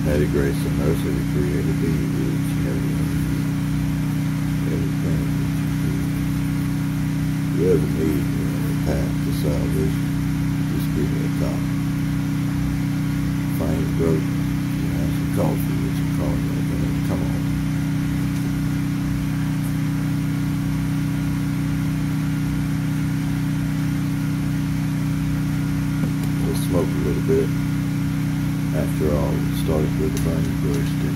Eddie Grayson Nursery created these each and everything that you ever need a path to salvation. Just give me a call. Find your throat, you have some coffee with some cognac in it. Come on. We'll smoke a little bit. After all, it started with a burning bush stick.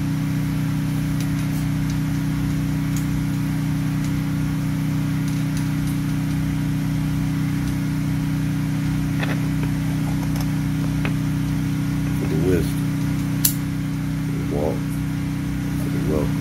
For the wisdom, for the walk, for the welcome.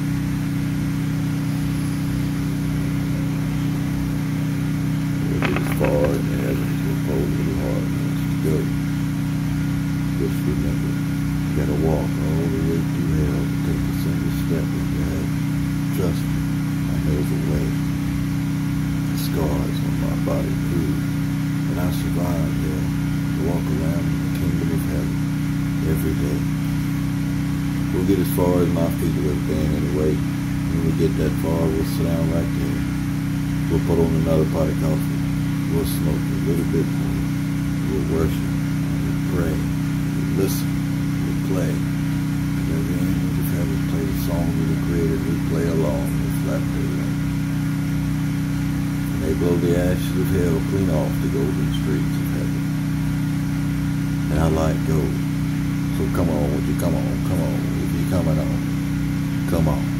We'll get as far in the heavens with a whole little heart wants to go. Just remember, you gotta walk all the way through hell to take a single step in God. Trust me, I know the way. The scars on my body prove that I survived hell to walk around in the kingdom of heaven every day. We'll get as far as my feet will have been anyway. When we get that far, we'll sit down right there. We'll put on another pot of coffee. We'll smoke a little bit more. We'll worship. We'll pray. Listen, we play. Every angel of heaven play the song of the Creator. We play along with laughter. And they blow the ashes of hell clean off the golden streets of heaven. And I like gold. So come on, would you come on, come on. If you're coming on, come on.